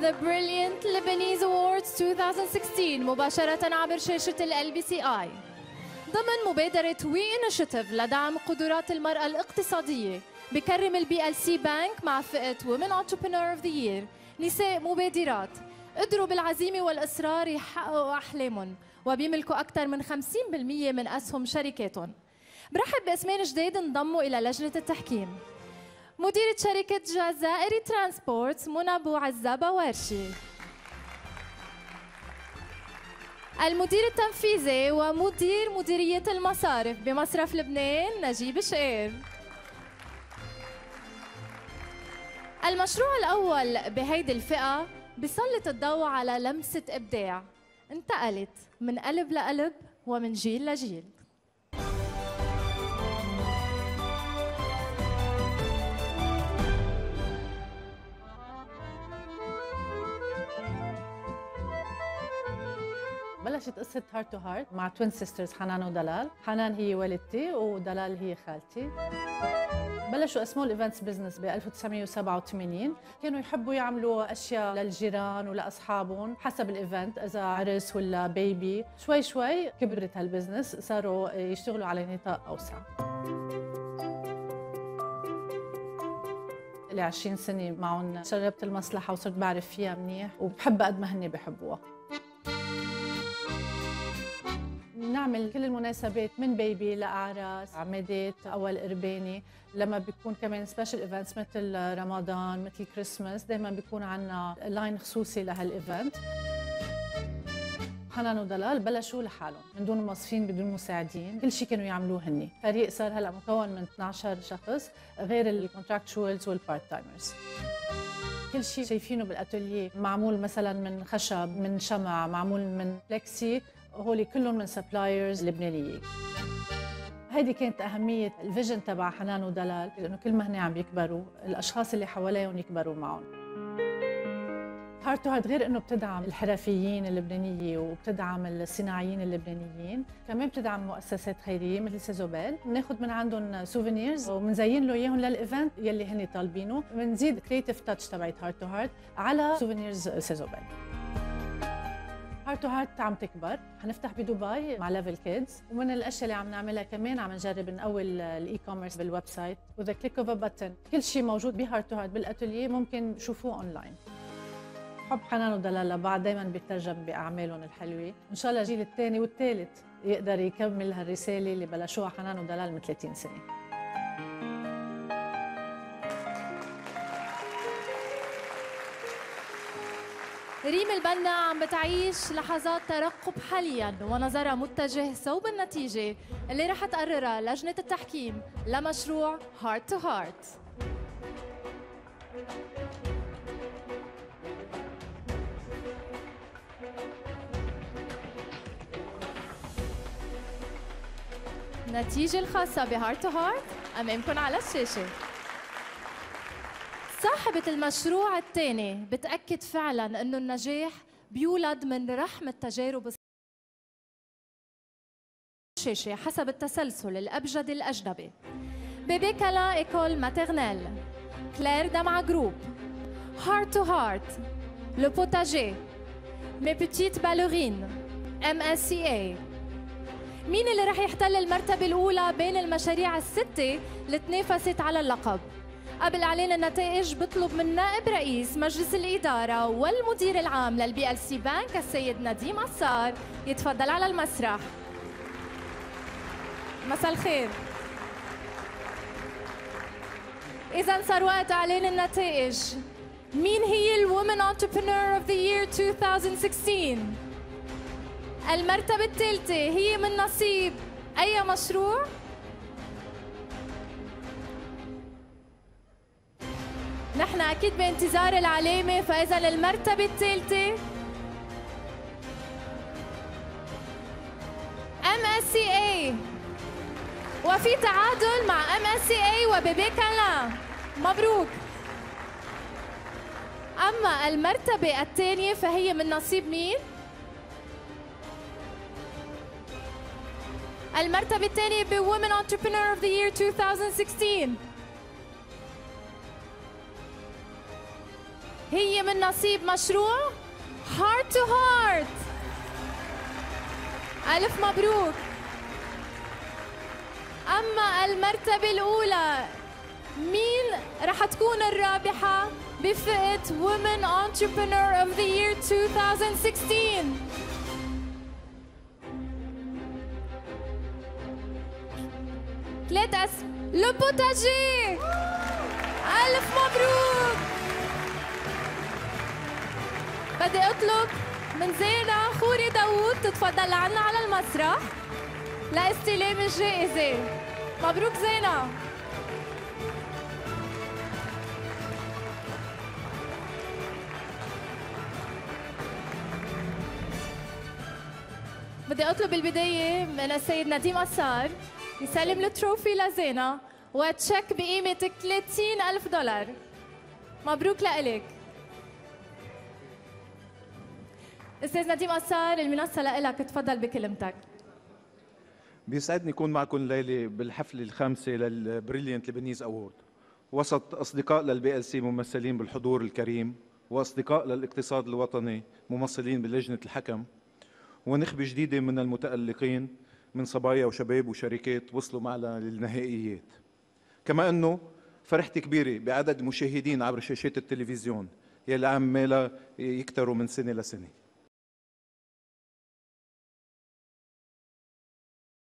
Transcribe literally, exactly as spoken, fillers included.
The Brilliant Lebanese Awards ألفين وستة عشر مباشرة عبر شاشة ال إل بي سي آي ضمن مبادرة وي إنيشيتيف لدعم قدرات المرأة الاقتصادية. بكرم البي إل سي بانك مع فئة Women Entrepreneur of the Year نساء مبادرات قدروا بالعزيمة والإصرار يحققوا أحلامهم وبيملكوا أكثر من خمسين بالمئة من أسهم شركاتهم. برحب باسمين جديد انضموا إلى لجنة التحكيم. مديرة شركة جزائري ترانسبورت منى بوعزة بوارشي. المدير التنفيذي ومدير مديرية المصارف بمصرف لبنان نجيب شقير. المشروع الأول بهيدي الفئة بيسلط الضوء على لمسة إبداع انتقلت من قلب لقلب ومن جيل لجيل. بلشت قصة هارت تو هارت مع توين سيسترز حنان ودلال. حنان هي والدتي ودلال هي خالتي. بلشوا اسمه الايفنتس بزنس ب ألف وتسعمئة وسبعة وثمانين. كانوا يحبوا يعملوا اشياء للجيران ولاصحابهم حسب الايفنت، اذا عرس ولا بيبي. شوي شوي كبرت هالبزنس، صاروا يشتغلوا على نطاق اوسع. لي عشرين سنة معهم، شربت المصلحة وصرت بعرف فيها منيح وبحبها قد ما هن بحبوها. نعمل كل المناسبات من بيبي لأعراس، عمادات، أول قرباني. لما بيكون كمان سبيشال ايفنتس مثل رمضان مثل كريسماس دائما بيكون عندنا لاين خصوصي لهالايفنت. حنان ودلال بلشوا لحالهم من دون موظفين بدون مساعدين، كل شيء كانوا يعملوه هني. فريق صار هلا مكون من اثني عشر شخص غير الكونتراكتشوالز والبارت تايمرز. كل شيء شايفينه بالاتوليه معمول مثلا من خشب، من شمع، معمول من بلكسي، هولي كلهم من سبلايرز لبنانيين. هيدي كانت أهمية الفيجن تبع حنان ودلال، لأنه كل ما هن عم يكبروا الأشخاص اللي حواليهم يكبروا معهم. هارت تو هارت غير إنه بتدعم الحرفيين اللبنانية وبتدعم الصناعيين اللبنانيين، كمان بتدعم مؤسسات خيرية مثل سيزوبيل. بناخذ من عندهم سوفينيرز وبنزين له إياهم للإيفنت يلي هن طالبينه. بنزيد كريتيف تاتش تبعت هارت تو هارت على سوفينيرز سيزوبيل. هارت تو هارت عم تكبر، حنفتح بدبي مع ليفل كيدز، ومن الاشياء اللي عم نعملها كمان عم نجرب نقوي الاي كوميرس بالويب سايت وذا كليك اوف ا بتن. كل شيء موجود بهارت تو هارت بالاتوليه ممكن تشوفوه اونلاين. حب حنان ودلال لبعض دائما بيترجم باعمالهم الحلوه، ان شاء الله الجيل الثاني والثالث يقدر يكمل هالرساله اللي بلشوها حنان ودلال من ثلاثين سنه. ريم البنا عم بتعيش لحظات ترقب حاليا ونظرها متجه صوب النتيجة اللي رح تقررها لجنة التحكيم لمشروع هارت تو هارت. النتيجة الخاصة بهارت تو هارت أمامكم على الشاشة. صاحبة المشروع الثاني بتأكد فعلاً أنه النجاح بيولد من رحم التجارب الشاشة حسب التسلسل الأبجدي الأجنبي. بيبي كالان إيكول ماترنيل، كلير دمعة جروب، هارت تو هارت، لو بوتاجي، مي بتيت بالورين، ام اس سي اي. مين اللي رح يحتل المرتبة الأولى بين المشاريع الستة اللي تنافست على اللقب؟ قبل إعلان النتائج بطلب من نائب رئيس مجلس الإدارة والمدير العام للبي إل سي بانك السيد نديم عصار يتفضل على المسرح. مساء الخير. إذا صار وقت إعلان النتائج. مين هي الوومن انتربرينور اوف ذا يير ألفين وستة عشر؟ المرتبة الثالثة هي من نصيب أي مشروع؟ نحن أكيد بانتظار العلامة، فإذا المرتبة الثالثة ام اس سي اي، وفي تعادل مع ام اس سي اي وبيبي كالان. مبروك. أما المرتبة الثانية فهي من نصيب مين؟ المرتبة الثانية ب Women Entrepreneur of the Year ألفين وستة عشر هي من نصيب مشروع Heart to Heart. ألف مبروك. أما المرتبة الأولى مين رح تكون الرابحة بفئة Women Entrepreneur of the Year twenty sixteen؟ ثلاث أسم لو بوتاجي. ألف مبروك. بدي أطلب من زينة خوري داوود تتفضل عنا على المسرح لاستلام الجائزة. مبروك زينة. بدي أطلب بالبداية من السيد نديم قصار يسلم التروفي لزينة وتشيك بقيمة ثلاثين ألف دولار. مبروك لإلك. أستاذ نديم قصار المنصة لإلك، تفضل بكلمتك. بيسعدني أكون معكم الليلة بالحفلة الخامسة للبريليانت لبنيز أوورد وسط أصدقاء للبي ال سي ممثلين بالحضور الكريم وأصدقاء للاقتصاد الوطني ممثلين بلجنة الحكم ونخبة جديدة من المتألقين من صبايا وشباب وشركات وصلوا معنا للنهائيات. كما أنه فرحتي كبيرة بعدد المشاهدين عبر شاشات التلفزيون يلي عمالها يكتروا من سنة لسنة.